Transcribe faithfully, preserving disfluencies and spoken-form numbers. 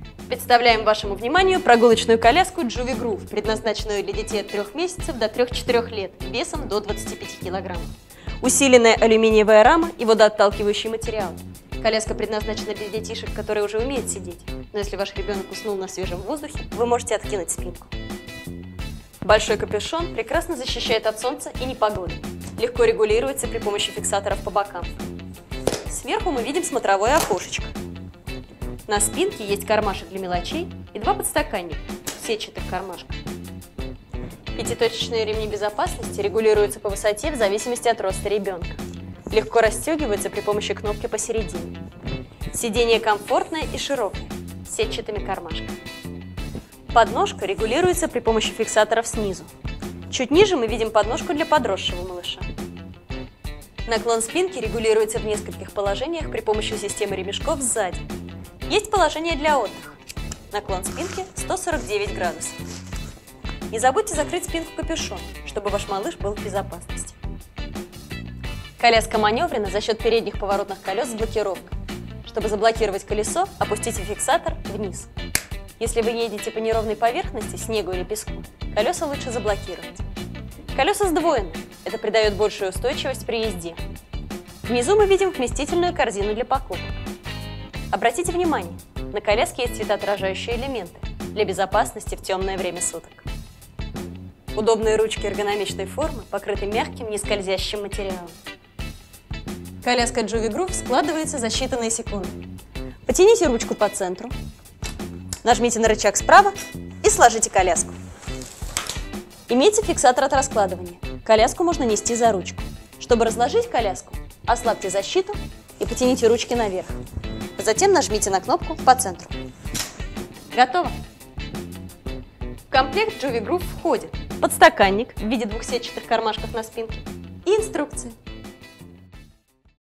Представляем вашему вниманию прогулочную коляску Joovy Groove, предназначенную для детей от трёх месяцев до трёх-четырёх лет, весом до двадцати пяти килограммов. Усиленная алюминиевая рама и водоотталкивающий материал. Коляска предназначена для детишек, которые уже умеют сидеть, но если ваш ребенок уснул на свежем воздухе, вы можете откинуть спинку. Большой капюшон прекрасно защищает от солнца и непогоды. Легко регулируется при помощи фиксаторов по бокам. Сверху мы видим смотровое окошечко. На спинке есть кармашек для мелочей и два подстаканника в сетчатых кармашках. Пятиточечные ремни безопасности регулируются по высоте в зависимости от роста ребенка. Легко расстегиваются при помощи кнопки посередине. Сиденье комфортное и широкое, с сетчатыми кармашками. Подножка регулируется при помощи фиксаторов снизу. Чуть ниже мы видим подножку для подросшего малыша. Наклон спинки регулируется в нескольких положениях при помощи системы ремешков сзади. Есть положение для отдыха. Наклон спинки сто сорок девять градусов. Не забудьте закрыть спинку капюшона, чтобы ваш малыш был в безопасности. Коляска маневрена за счет передних поворотных колес с блокировкой. Чтобы заблокировать колесо, опустите фиксатор вниз. Если вы едете по неровной поверхности, снегу или песку, колеса лучше заблокировать. Колеса сдвоены, это придает большую устойчивость при езде. Внизу мы видим вместительную корзину для покупок. Обратите внимание, на коляске есть светоотражающие элементы для безопасности в темное время суток. Удобные ручки эргономичной формы покрыты мягким, нескользящим материалом. Коляска Joovy Groove складывается за считанные секунды. Потяните ручку по центру, нажмите на рычаг справа и сложите коляску. Имейте фиксатор от раскладывания. Коляску можно нести за ручку. Чтобы разложить коляску, ослабьте защиту и потяните ручки наверх. Затем нажмите на кнопку по центру. Готово! В комплект Joovy Groove входит подстаканник в виде двух сетчатых кармашков на спинке и инструкция.